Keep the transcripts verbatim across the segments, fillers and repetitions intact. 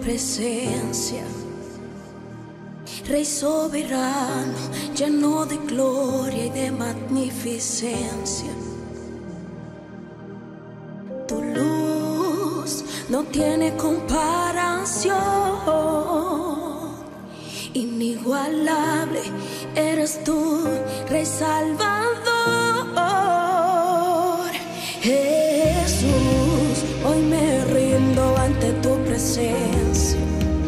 presencia, Rey soberano, lleno de gloria y de magnificencia. Tu luz no tiene comparación, inigualable eres tú, Rey Salvador. Jesús, hoy me rindo ante tu presencia,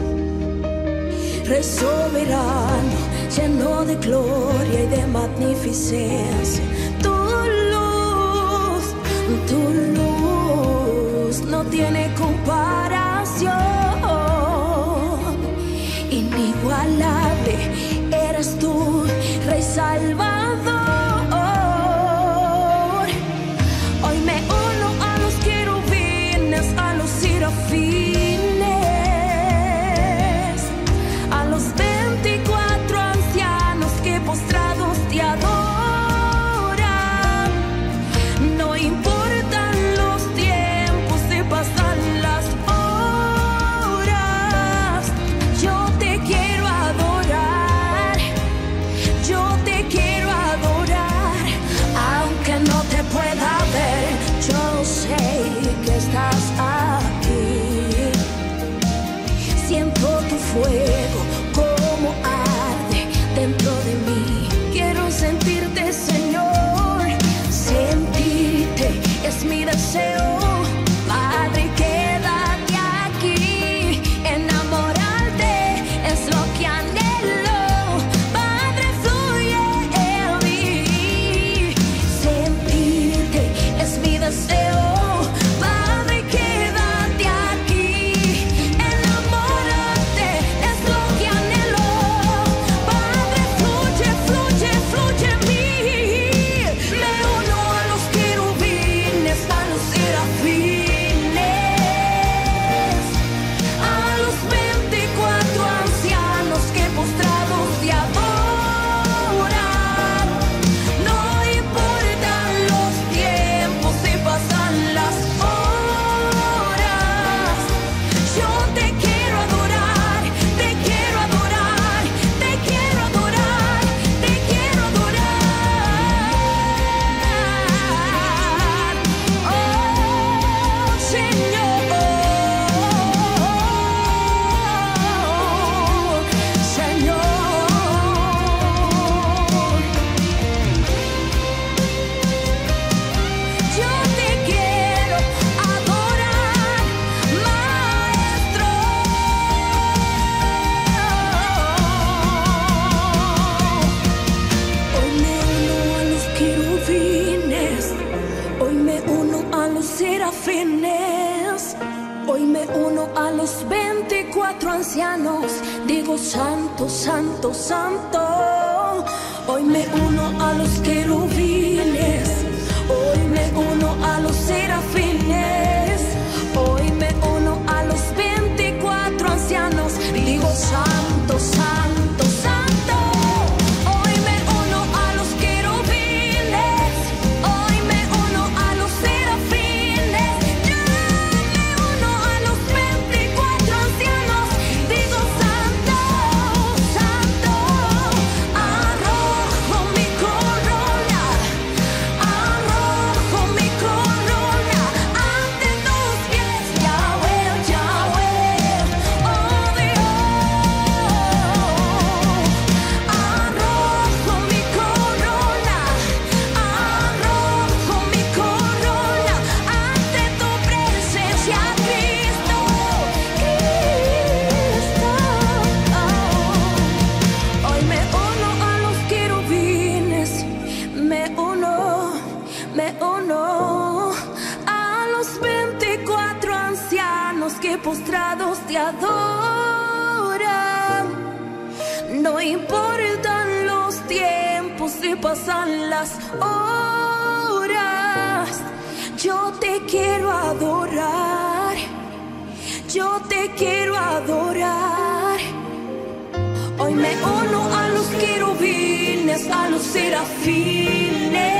Rey soberano, lleno de gloria y de magnificencia. Tu luz, tu luz no tiene comparación, inigualable eres tú, Rey Salvador. Hoy me uno a los querubines, a los serafines, a los veinticuatro ancianos que postrados te adoran. No importan los tiempos, se pasan las horas. Yo te quiero adorar, yo te quiero adorar. Aunque no te pueda ver, yo sé que estás aquí. Siento tu fuego como arde dentro de mí. Quiero sentirte, Señor, sentirte es mi deseo. Padre, quédate aquí, enamorarte es lo que anhelo. Padre, fluye en mí, sentirte es mi deseo. Padre, quédate aquí, enamórate es lo que anhelo. Padre, fluye, fluye, fluye en mí. Me uno a los querubines, a los serafines, a los veinticuatro ancianos que postrados te adoran. No importan los tiempos, se pasan las horas. Yo te quiero adorar, te quiero adorar, te quiero adorar, te quiero adorar. Oh, Señor, Señor. Yo te quiero adorar, Maestro. Hoy me uno a los querubines, hoy me uno a los serafines, hoy me uno a los veinticuatro ancianos. Digo santo, santo, santo. Hoy me uno a los querubines, hoy me uno a los serafines, hoy me uno a los veinticuatro ancianos. Digo santo, santo, santo. Hoy me uno a los querubines, hoy me uno a los serafines, yo me uno a los veinticuatro ancianos. Digo santo, santo. Arrojo mi corona, arrojo mi corona ante tus pies, Yahweh, Yahweh, oh Dios. Arrojo mi corona, arrojo mi corona ante tu presencia, Cristo, Cristo. Hoy me uno a los querubines, me uno, me uno a los veinticuatro ancianos que postrados te adoran. No importan los tiempos, se pasan las horas. Yo te quiero adorar, yo te quiero adorar. Hoy me uno a los querubines, a los serafines,